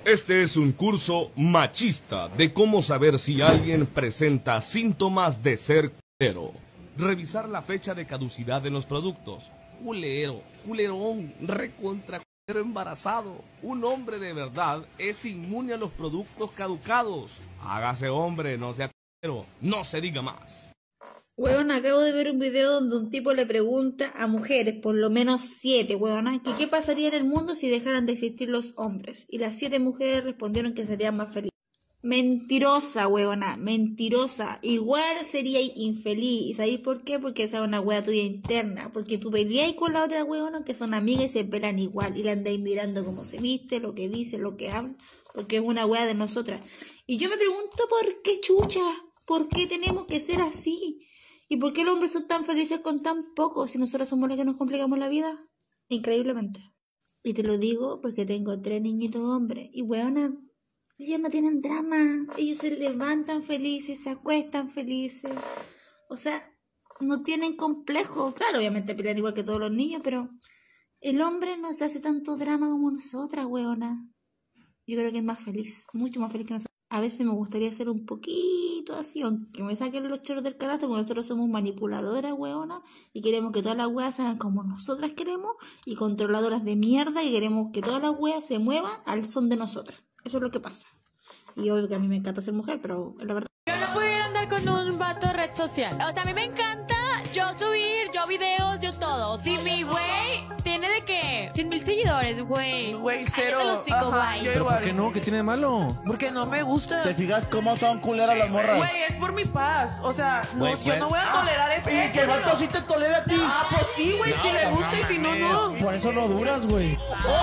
Este es un curso machista de cómo saber si alguien presenta síntomas de ser culero. Revisar la fecha de caducidad de los productos. Culero, culerón, recontra culero embarazado. Un hombre de verdad es inmune a los productos caducados. Hágase hombre, no sea culero, no se diga más. Huevón, acabo de ver un video donde un tipo le pregunta a mujeres, por lo menos 7, huevona, que qué pasaría en el mundo si dejaran de existir los hombres. Y las 7 mujeres respondieron que serían más felices. Mentirosa, huevona, mentirosa. Igual sería infeliz. ¿Y sabéis por qué? Porque esa es una hueá tuya interna. Porque tú peleáis con la otra huevona que son amigas y se pelan igual. Y la andáis mirando cómo se viste, lo que dice, lo que habla. Porque es una hueá de nosotras. Y yo me pregunto por qué chucha. ¿Por qué tenemos que ser así? ¿Y por qué los hombres son tan felices con tan poco si nosotros somos los que nos complicamos la vida? Increíblemente. Y te lo digo porque tengo 3 niñitos hombres. Y weona, ellos no tienen drama. Ellos se levantan felices, se acuestan felices. O sea, no tienen complejos. Claro, obviamente pelean igual que todos los niños, pero el hombre no se hace tanto drama como nosotras, weona. Yo creo que es más feliz, mucho más feliz que nosotros. A veces me gustaría ser un poquito así, aunque me saquen los choros del carajo, porque nosotros somos manipuladoras, weona, y queremos que todas las weas sean como nosotras queremos, y controladoras de mierda, y queremos que todas las weas se muevan al son de nosotras. Eso es lo que pasa. Y obvio que a mí me encanta ser mujer, pero es la verdad. Yo no pudiera andar con un vato red social. O sea, a mí me encanta yo subir, yo videos, yo todo. Si mi güey tiene de qué 100,000 seguidores, güey. Güey, cero. Ajá, yo ¿Pero igual. por qué no? ¿Qué tiene de malo? Porque no me gusta. ¿Te fijas cómo son culeras las morras? Güey, es por mi paz. O sea, no, Güey, yo pues. no voy a tolerar eso. Y que el vato sí te tolera a ti. Ah, pues sí, güey, si le gusta y si no, no. Por eso no duras, güey.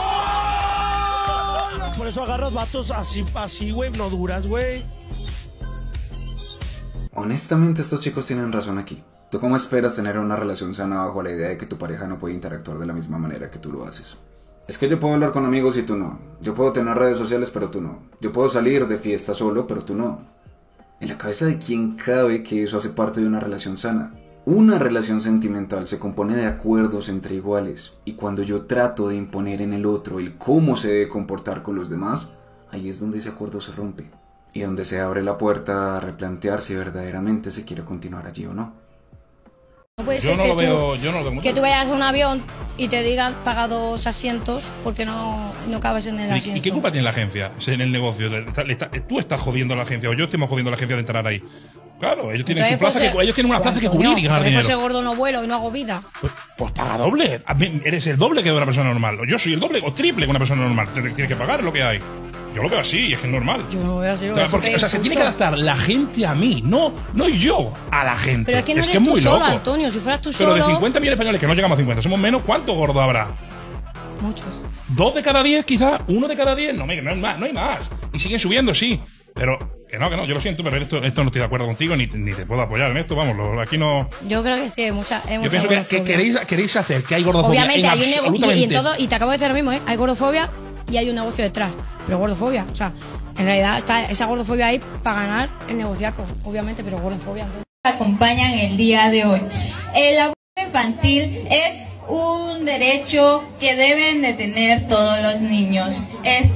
Por eso agarras vatos así, güey, no duras, güey. Honestamente, estos chicos tienen razón aquí. ¿Tú cómo esperas tener una relación sana bajo la idea de que tu pareja no puede interactuar de la misma manera que tú lo haces? Es que yo puedo hablar con amigos y tú no. Yo puedo tener redes sociales, pero tú no. Yo puedo salir de fiesta solo, pero tú no. ¿En la cabeza de quién cabe que eso hace parte de una relación sana? Una relación sentimental se compone de acuerdos entre iguales, y cuando yo trato de imponer en el otro el cómo se debe comportar con los demás, ahí es donde ese acuerdo se rompe, y donde se abre la puerta a replantear si verdaderamente se quiere continuar allí o no. No puede Yo ser no que lo veo, yo no lo veo mucho. que tú vayas a un avión y te digan paga 2 asientos porque no cabes en el asiento. ¿Y qué culpa tiene la agencia en el negocio? Tú estás jodiendo a la agencia o yo estamos jodiendo a la agencia de entrar ahí. Claro, ellos tienen Entonces, su plaza, pues, ellos tienen una plaza que cubrir y ganar Por dinero. ese gordo no vuelo y no hago vida. Pues paga doble. Eres el doble que una persona normal. O yo soy el doble o triple que una persona normal. Tienes que pagar lo que hay. Yo lo veo así, es que es normal. Yo no voy a decir Porque, o sea, se tiene que adaptar la gente a mí, no yo a la gente. Pero es que no eres es muy tú solo, loco. Antonio. Si fueras tú Pero solo... de 50 millones de españoles, que no llegamos a 50, somos menos, ¿cuántos gordos habrá? Muchos. 2 de cada 10 quizás, 1 de cada 10, no hay más. Y siguen subiendo, sí. Pero que no, yo lo siento, pero esto no estoy de acuerdo contigo, ni te puedo apoyar en esto, vamos, aquí no... Yo creo que sí, hay mucha Yo pienso que queréis hacer que hay gordofobia. Obviamente hay un negocio, absolutamente. y te acabo de decir lo mismo, hay gordofobia y hay un negocio detrás. Pero gordofobia, o sea, en realidad está esa gordofobia ahí para ganar el negociaco, obviamente, pero gordofobia. Entonces... Acompañan el día de hoy. El aborto infantil es un derecho que deben de tener todos los niños.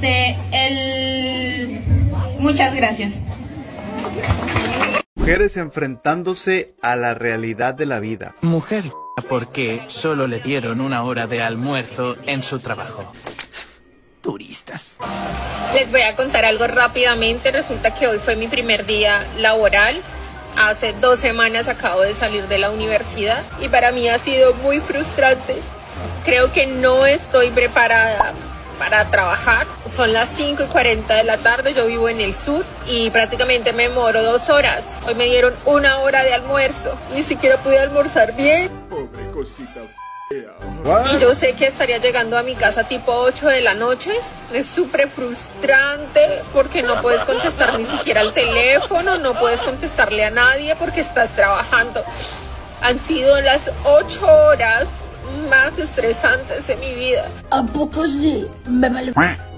Muchas gracias. Mujeres enfrentándose a la realidad de la vida. Mujer, porque solo le dieron 1 hora de almuerzo en su trabajo. Turistas. Les voy a contar algo rápidamente. Resulta que hoy fue mi primer día laboral. Hace 2 semanas acabo de salir de la universidad y para mí ha sido muy frustrante. Creo que no estoy preparada para trabajar. Son las 5:40 de la tarde, yo vivo en el sur y prácticamente me demoro 2 horas. Hoy me dieron 1 hora de almuerzo, ni siquiera pude almorzar bien. Pobre cosita fea. Y yo sé que estaría llegando a mi casa tipo 8 de la noche. Es súper frustrante porque no puedes contestar ni siquiera al teléfono, no puedes contestarle a nadie porque estás trabajando. Han sido las 8 horas más estresantes de mi vida. ¿A poco sí? Me vale...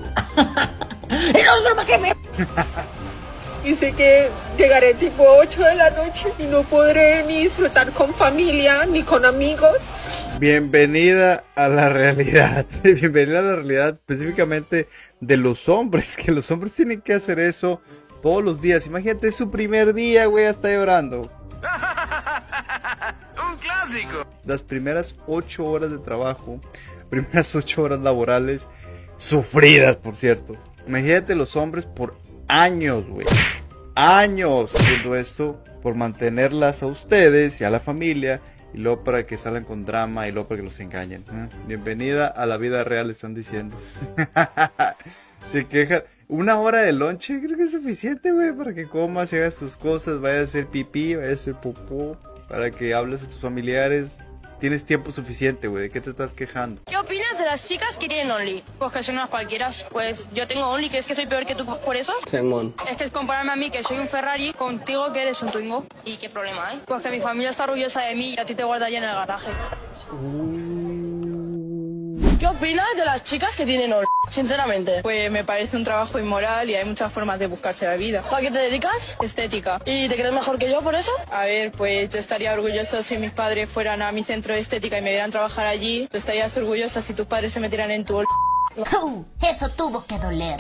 Y sé que llegaré tipo 8 de la noche y no podré ni disfrutar con familia ni con amigos. Bienvenida a la realidad. Bienvenida a la realidad específicamente de los hombres. Que los hombres tienen que hacer eso todos los días. Imagínate, es su primer día, güey, está llorando. Un clásico. Las primeras 8 horas de trabajo, primeras 8 horas laborales, sufridas, por cierto. Imagínate los hombres por años, güey. Años haciendo esto por mantenerlas a ustedes y a la familia. Y luego para que salgan con drama y luego para que los engañen. Bienvenida a la vida real, están diciendo. Se quejan. 1 hora de lonche creo que es suficiente, güey, para que comas y hagas tus cosas. Vayas a hacer pipí, vayas a hacer popó. Para que hables a tus familiares. Tienes tiempo suficiente, güey. ¿De qué te estás quejando? ¿Qué opinas de las chicas que tienen Only? Pues que son unas cualquiera. Pues yo tengo Only, ¿crees que soy peor que tú por eso? Simón. Es que es compararme a mí, que soy un Ferrari, contigo, que eres un Twingo. ¿Y qué problema hay? Pues que mi familia está orgullosa de mí y a ti te guardaría en el garaje. ¿Qué opinas de las chicas que tienen Only? Sinceramente. Pues me parece un trabajo inmoral y hay muchas formas de buscarse la vida. ¿Para qué te dedicas? Estética. ¿Y te crees mejor que yo por eso? A ver, pues yo estaría orgulloso si mis padres fueran a mi centro de estética y me vieran trabajar allí. Tú estarías orgullosa si tus padres se metieran en tu... Eso tuvo que doler.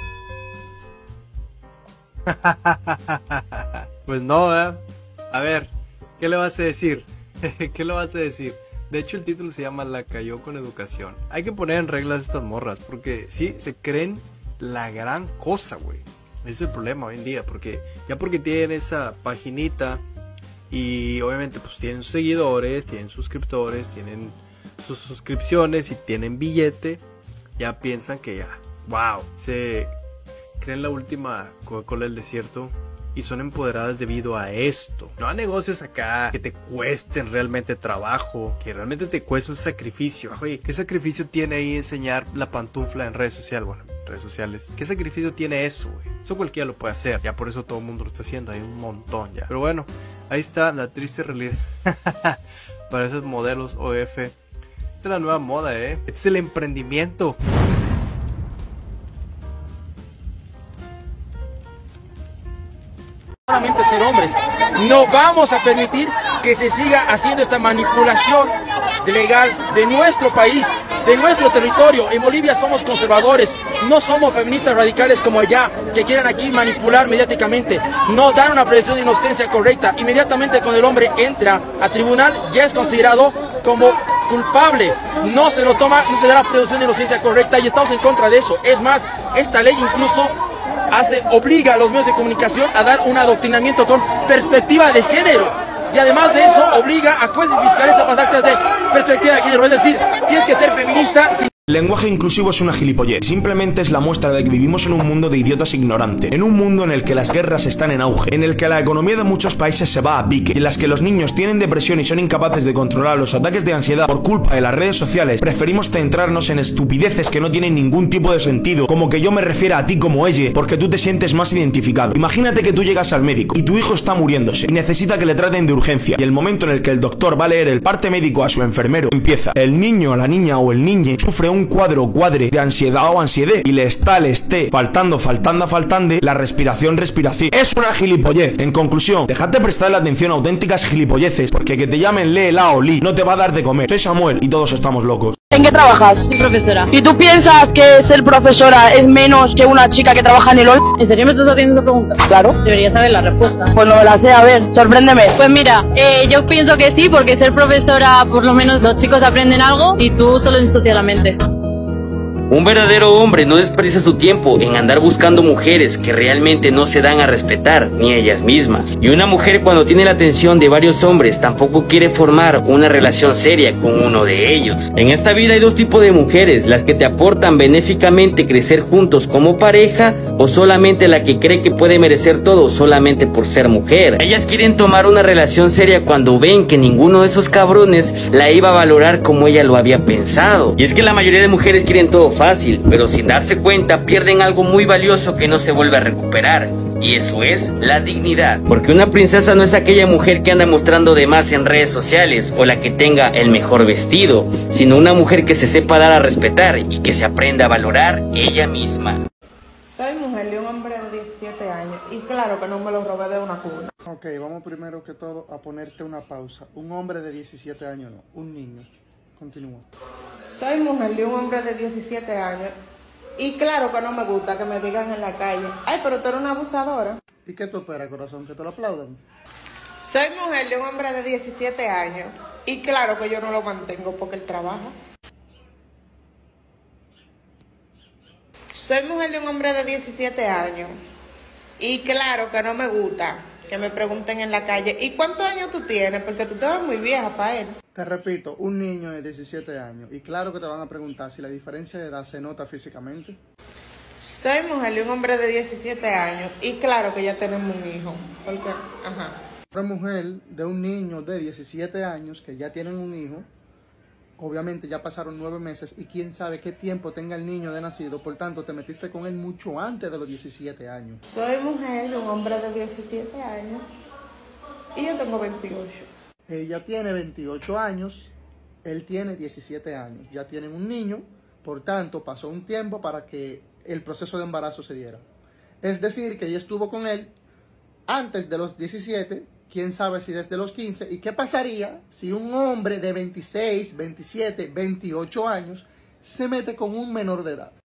Pues no, ¿eh? A ver, ¿qué le vas a decir? ¿Qué le vas a decir? De hecho, el título se llama La cayó con educación. Hay que poner en reglas estas morras, porque sí, se creen la gran cosa, güey. Ese es el problema hoy en día, porque ya porque tienen esa paginita y obviamente pues tienen seguidores, tienen suscriptores, tienen sus suscripciones y tienen billete, ya piensan que ya, wow, se creen la última Coca-Cola del desierto. Y son empoderadas debido a esto. No a negocios acá que te cuesten realmente trabajo, que realmente te cueste un sacrificio. Oye, ¿qué sacrificio tiene ahí enseñar la pantufla en redes sociales? Bueno, en redes sociales. ¿Qué sacrificio tiene eso, güey? Eso cualquiera lo puede hacer. Ya por eso todo el mundo lo está haciendo. Hay un montón ya. Pero bueno, ahí está la triste realidad para esos modelos OF. Esta es la nueva moda, ¿eh? Este es el emprendimiento. Solamente ser hombres. No vamos a permitir que se siga haciendo esta manipulación legal de nuestro país, de nuestro territorio. En Bolivia somos conservadores, no somos feministas radicales como allá, que quieren aquí manipular mediáticamente, no dan una presunción de inocencia correcta. Inmediatamente cuando el hombre entra a tribunal ya es considerado como culpable, no se lo toma, no se da la presunción de inocencia correcta y estamos en contra de eso. Es más, esta ley incluso obliga a los medios de comunicación a dar un adoctrinamiento con perspectiva de género. Y además de eso, obliga a jueces y fiscales a pasar clases de perspectiva de género. Es decir, tienes que ser feminista. El lenguaje inclusivo es una gilipollez, simplemente es la muestra de que vivimos en un mundo de idiotas ignorantes, en un mundo en el que las guerras están en auge, en el que la economía de muchos países se va a pique, y en las que los niños tienen depresión y son incapaces de controlar los ataques de ansiedad por culpa de las redes sociales. Preferimos centrarnos en estupideces que no tienen ningún tipo de sentido, como que yo me refiera a ti como ella, porque tú te sientes más identificado. Imagínate que tú llegas al médico y tu hijo está muriéndose y necesita que le traten de urgencia, y el momento en el que el doctor va a leer el parte médico a su enfermero empieza: el niño, la niña o el niñe sufre un cuadre de ansiedad o ansiedad y le esté faltando la respiración. Es una gilipollez. En conclusión, dejad de prestarle atención a auténticas gilipolleces, porque que te llamen Lee, La o Li no te va a dar de comer. Soy Samuel y todos estamos locos. ¿En qué trabajas? Soy profesora. ¿Y tú piensas que ser profesora es menos que una chica que trabaja en el OL? ¿En serio me estás haciendo esa pregunta? Claro. Deberías saber la respuesta. Pues no la sé, a ver, sorpréndeme. Pues mira, yo pienso que sí, porque ser profesora por lo menos los chicos aprenden algo y tú solo ensucias la mente. Un verdadero hombre no desperdicia su tiempo en andar buscando mujeres que realmente no se dan a respetar ni ellas mismas. Y una mujer, cuando tiene la atención de varios hombres, tampoco quiere formar una relación seria con uno de ellos. En esta vida hay dos tipos de mujeres: las que te aportan benéficamente crecer juntos como pareja, o solamente la que cree que puede merecer todo solamente por ser mujer. Ellas quieren tomar una relación seria cuando ven que ninguno de esos cabrones la iba a valorar como ella lo había pensado. Y es que la mayoría de mujeres quieren todo fácil, pero sin darse cuenta pierden algo muy valioso que no se vuelve a recuperar, y eso es la dignidad. Porque una princesa no es aquella mujer que anda mostrando de más en redes sociales o la que tenga el mejor vestido, sino una mujer que se sepa dar a respetar y que se aprenda a valorar ella misma. Soy mujer de un hombre de 17 años y claro que no me lo robé de una cuna. Ok, vamos primero que todo a ponerte una pausa. Un hombre de 17 años no, un niño. Continúa. Soy mujer de un hombre de 17 años. Y claro que no me gusta que me digan en la calle, ay, pero tú eres una abusadora. ¿Y qué tú esperas, corazón? ¿Que te lo aplaudan? Soy mujer de un hombre de 17 años. Y claro que yo no lo mantengo porque él trabaja. Soy mujer de un hombre de 17 años. Y claro que no me gusta que me pregunten en la calle, ¿y cuántos años tú tienes? Porque tú te ves muy vieja para él. Te repito, un niño de 17 años. Y claro que te van a preguntar si la diferencia de edad se nota físicamente. Soy mujer de un hombre de 17 años. Y claro que ya tenemos un hijo. Porque, ajá. Una mujer de un niño de 17 años que ya tienen un hijo. Obviamente ya pasaron 9 meses y quién sabe qué tiempo tenga el niño de nacido. Por tanto, te metiste con él mucho antes de los 17 años. Soy mujer de un hombre de 17 años y yo tengo 28. Ella tiene 28 años, él tiene 17 años. Ya tienen un niño, por tanto, pasó un tiempo para que el proceso de embarazo se diera. Es decir, que ella estuvo con él antes de los 17, quién sabe si desde los 15. ¿Y qué pasaría si un hombre de 26, 27, 28 años se mete con un menor de edad?